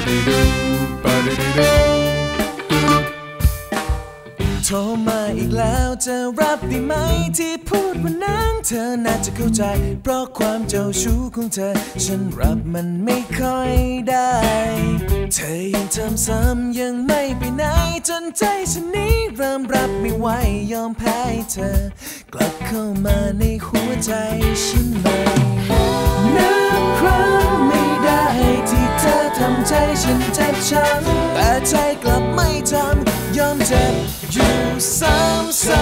โทรมาอีกแล้วจะรับได้ไหมที่พูดวันนั้นเธอน่าจะเข้าใจเพราะความเจ้าชู้ของเธอฉันรับมันไม่ค่อยได้เธอยังทำซ้ำยังไม่ไปไหนจนใจฉันนี้เริ่มรับไม่ไหวยอมแพ้เธอกลับเข้ามาในหัวใจฉันไหมนับครั้งไม่ได้ที่เธอทำใจฉันเจ็บช้ำแต่ใจกลับไม่ทำยอมเจ็บอยู่ซ้ำๆ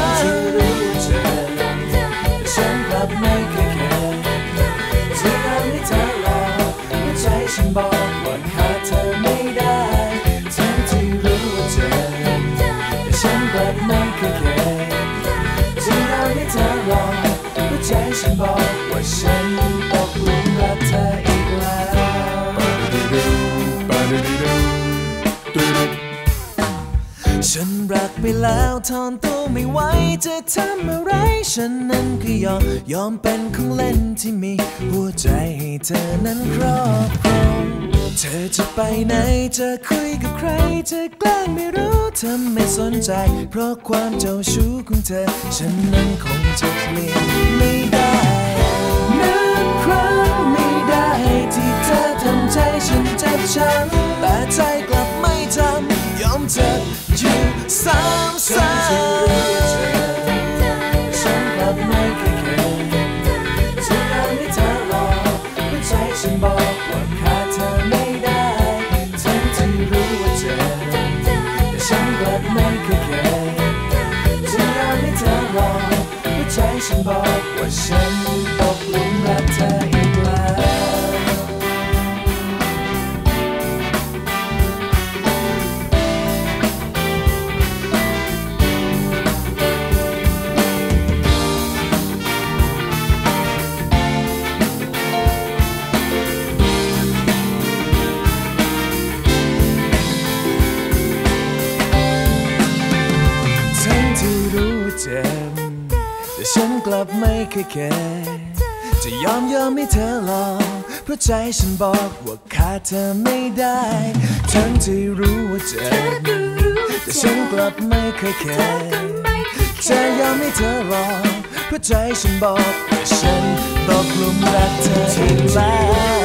ฉันกลับไม่เคยแคร์ที่ทำให้เธอรอหัวใจฉันบอกว่าขาดเธอไม่ได้ทั้งที่รู้ว่าเจ็บแต่ฉันกลับไม่เคยแคร์ที่ทำให้เธอรอหัวใจฉันบอกว่าฉันตกหลุมรักเธออีกแล้วฉันรักไปแล้วทอนตัวไม่ไหวจะทำอะไรฉันนั้นก็ยอมเป็นของเล่นที่มีหัวใจให้เธอนั้นครอบครองเธอจะไปไหนจะคุยกับใครจะแกล้งไม่รู้เธอไม่สนใจเพราะความเจ้าชู้ของเธอฉันนั้นคงจะเปลี่ยนไม่ได้นับครั้งไม่ได้ที่เธอทำใจฉันเจ็บช้ำแต่ใจกลับไม่ทำยอมเจ็บอยู่ซ้ำๆฉันกลับไม่เคยแคร์ที่ทำให้เธอรอหัวใจฉันบอกว่าขาดเธอไม่ได้ทั้งที่รู้ว่าเจ็บแต่ฉันกลับไม่เคยแคร์ที่ทำให้เธอรอหัวใจฉันบอกว่าฉันตกหลุมรักเธออีกแล้วแต่ฉันกลับไม่เคยแคร์จะยอมให้เธอรอเพราะใจฉันบอกว่าขาดเธอไม่ได้ทั้งที่รู้ว่าเจ็บแต่ฉันกลับไม่เคยแคร์จะยอมให้เธอรอเพราะใจฉันบอกว่าฉันตกหลุมรักเธออีกแล้ว